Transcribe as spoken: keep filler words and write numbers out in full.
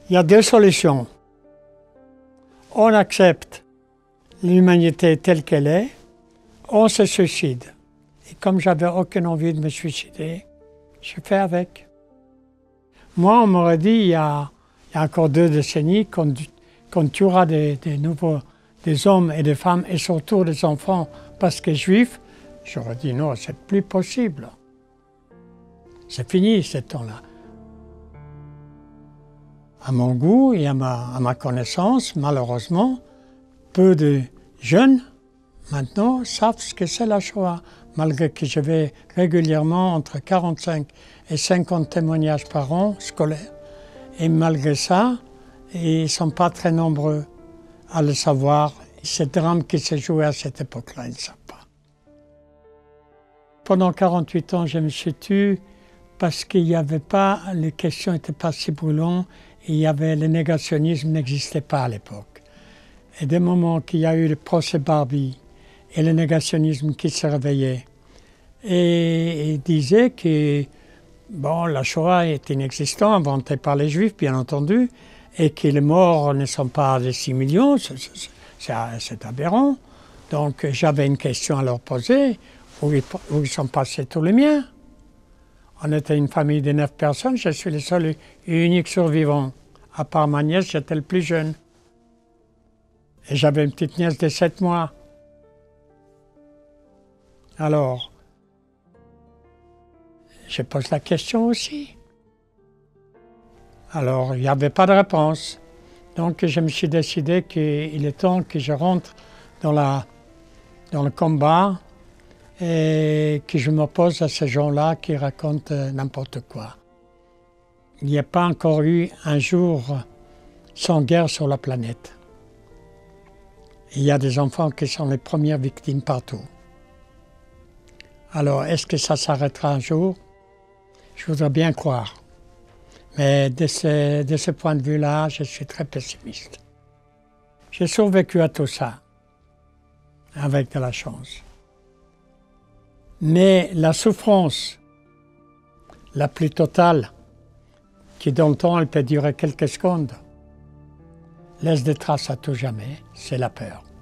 Il y a deux solutions. On accepte l'humanité telle qu'elle est, on se suicide. Et comme j'avais aucune envie de me suicider, je fais avec. Moi, on m'aurait dit il y a, il y a encore deux décennies qu'on qu'on tuera des, des nouveaux, des hommes et des femmes et surtout des enfants parce que juifs. J'aurais dit non, c'est plus possible. C'est fini ce temps-là. À mon goût et à ma, à ma connaissance, malheureusement, peu de jeunes maintenant savent ce que c'est la Shoah, malgré que je vais régulièrement entre quarante-cinq et cinquante témoignages par an scolaires. Et malgré ça, ils ne sont pas très nombreux à le savoir. Ce drame qui s'est joué à cette époque-là, ils ne savent pas. Pendant quarante-huit ans, je me suis tué parce qu'il n'y avait pas, les questions n'étaient pas si brûlantes, et il y avait, le négationnisme n'existait pas à l'époque. Et dès le moment qu'il y a eu le procès Barbie et le négationnisme qui se réveillait, et il disait que bon, la Shoah est inexistante, inventée par les Juifs, bien entendu, et que les morts ne sont pas de six millions, c'est aberrant. Donc j'avais une question à leur poser, où ils, où ils sont passés tous les miens. On était une famille de neuf personnes, je suis le seul et unique survivant. À part ma nièce, j'étais le plus jeune. Et j'avais une petite nièce de sept mois. Alors, je pose la question aussi. Alors, il n'y avait pas de réponse. Donc, je me suis décidé qu'il est temps que je rentre dans, la, dans le combat et que je m'oppose à ces gens-là qui racontent n'importe quoi. Il n'y a pas encore eu un jour sans guerre sur la planète. Il y a des enfants qui sont les premières victimes partout. Alors, est-ce que ça s'arrêtera un jour? Je voudrais bien croire. Mais de ce, de ce point de vue-là, je suis très pessimiste. J'ai survécu à tout ça, avec de la chance. Mais la souffrance la plus totale, qui dans le temps elle peut durer quelques secondes, laisse des traces à tout jamais, c'est la peur.